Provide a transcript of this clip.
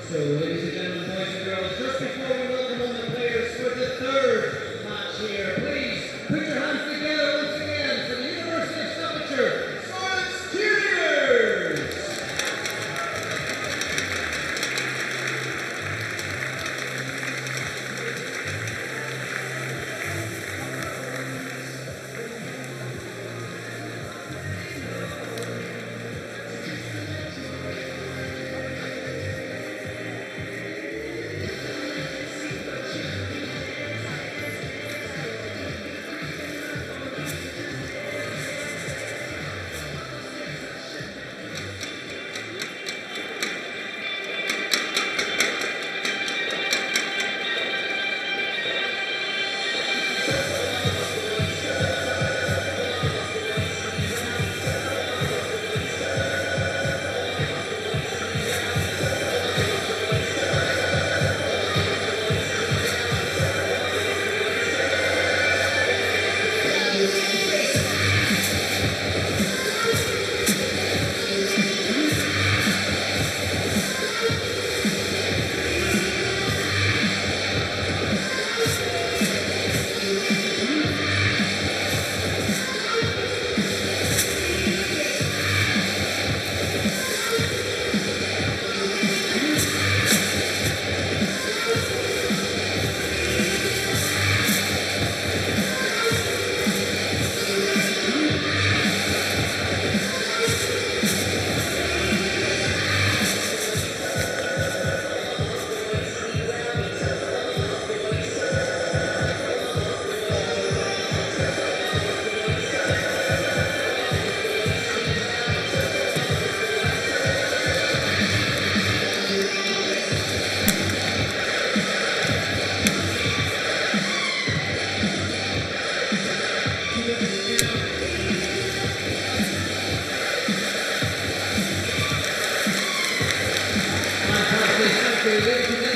So, ladies and gentlemen, boys and girls, just before we welcome on the players for the third match here, please put your hands together once again for the University of Staffordshire Scarlets Cheerleaders! Fantastic, thank you.